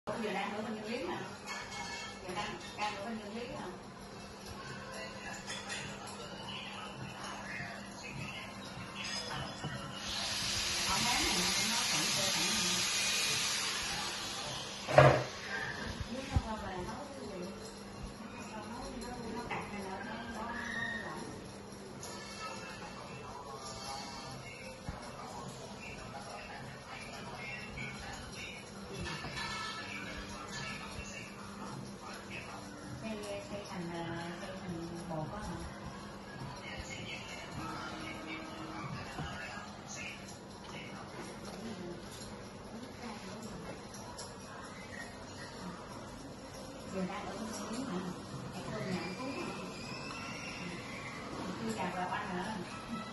Giờ đang ở bên nhân lý mà. Giờ đang ở bên nhân lý mà. Ở món này nó khoảng cơ bản. Nếu nó qua về nấu cái gì? Nó cạch hay nó lỏng. Xây thành bột á hả? Giờ đang ở bên xíu mà. Cái cơm nhà cũng đi cà vào ăn nữa.